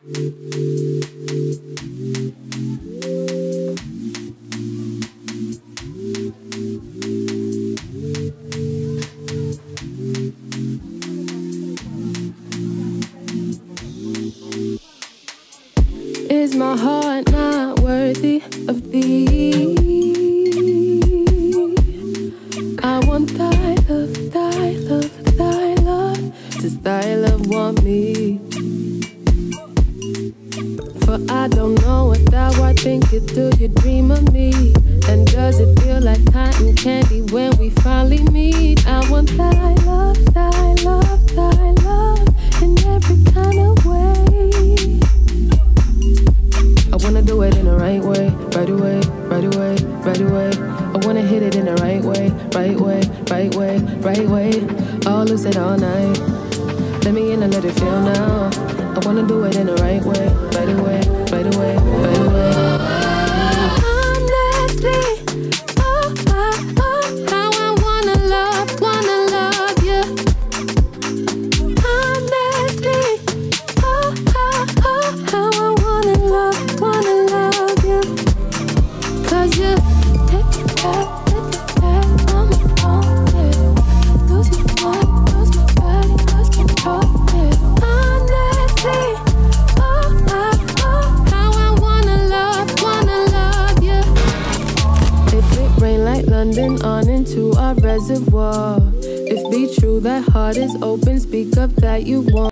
Is my heart not worthy of thee? I want thy love, thy love, thy love. Does thy love want me? For I don't know what thou art thinking. Do you dream of me? And does it feel like cotton candy when we finally meet? I want thy love, thy love, thy love in every kind of way. I wanna do it in the right way, right away, right away, right away. I wanna hit it in the right way, right way, right way, right way. All lose it all night. Let me in and let it feel now. I wanna do it in the right way, right away, right away, right away. Honestly, oh, how I wanna love you. Honestly, oh, how I wanna love you. 'Cause you hit the back on my own, yeah. Lose my mind, lose my body, lose control, yeah. Honestly, oh, how I wanna love you. If it rain like London on into our reservoir, if be true that heart is open, speak up that you want.